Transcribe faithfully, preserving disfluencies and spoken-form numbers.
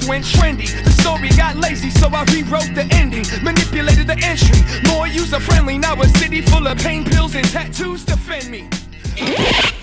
went trendy. The story got lazy, so I rewrote the ending. Manipulated the entry, more user friendly. Now a city full of pain pills and tattoos defend me.